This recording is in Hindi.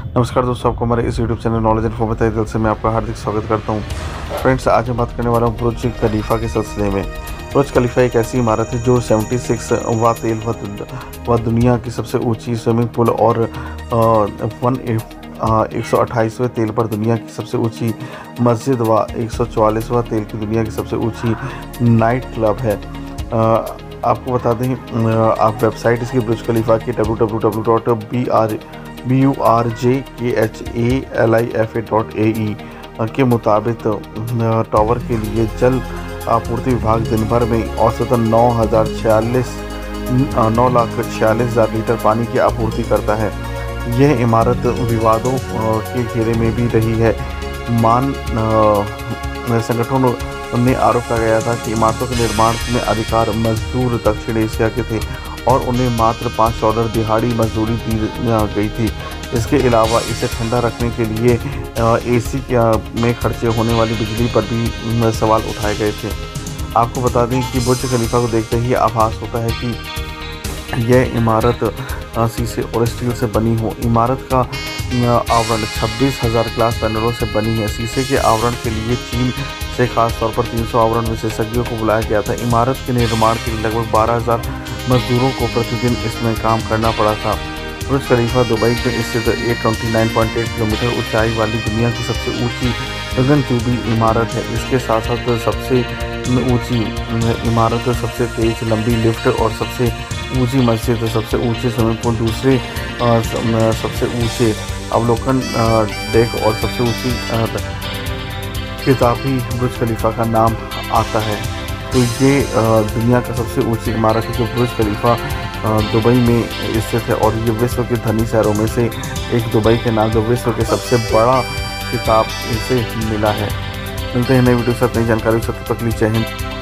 नमस्कार दोस्तों, आपको हमारे इस यूट्यूब चैनल नॉलेज इन्फो बताइए दिल से मैं आपका हार्दिक स्वागत करता हूं। फ्रेंड्स, आज मैं बात करने वाला हूं बुर्ज खलीफा के सिलसिले में। बुर्ज खलीफा एक ऐसी इमारत है जो 76 व तेल व दुनिया की सबसे ऊंची स्विमिंग पूल और 128वें तेल पर दुनिया की सबसे ऊंची मस्जिद व 144वां तेल की दुनिया की सबसे ऊंची नाइट क्लब है। आपको बता दें, आप वेबसाइट इसकी बुर्ज खलीफा की www.burjkhalifa.ae के मुताबिक टावर के लिए जल आपूर्ति विभाग दिन भर में औसतन 9,46,000 लीटर पानी की आपूर्ति करता है। यह इमारत विवादों के घेरे में भी रही है। संगठनों ने आरोप लगाया था कि इमारतों के निर्माण में अधिकार मजदूर दक्षिण एशिया के थे और उन्हें मात्र $5 दिहाड़ी मजदूरी दी गई थी। इसके अलावा इसे ठंडा रखने के लिए एसी में खर्चे होने वाली बिजली पर भी सवाल उठाए गए थे। आपको बता दें कि बुर्ज खलीफा को देखते ही आभास होता है कि यह इमारत शीशे और स्टील से बनी हो। इमारत का आवरण 26,000 ग्लास पैनलों से बनी है। शीशे के आवरण के लिए चीन से खास तौर पर 300 आवरण विशेषज्ञों को बुलाया गया था। इमारत के निर्माण के लिए लगभग 12,000 मजदूरों को प्रतिदिन इसमें काम करना पड़ा था। बुर्ज खलीफा दुबई में स्थित 829.8 किलोमीटर ऊंचाई वाली दुनिया की सबसे ऊंची गगनचुंबी इमारत है। इसके साथ साथ सबसे ऊंची इमारत, सबसे तेज लंबी लिफ्ट और सबसे ऊंची मस्जिद, सबसे ऊंचे स्विमिंग पूल, दूसरे सबसे ऊंचे अवलोकन डेक और सबसे ऊंची किताबी बुर्ज खलीफा का नाम आता है। तो ये दुनिया का सबसे ऊंची इमारत है जो बुर्ज खलीफा दुबई में स्थित है और ये विश्व के धनी शहरों में से एक दुबई के नाम जो विश्व के सबसे बड़ा खिताब इसे मिला है। मिलते हैं नई वीडियो के साथ, नई जानकारी के साथ। तब तक के लिए जय हिंद।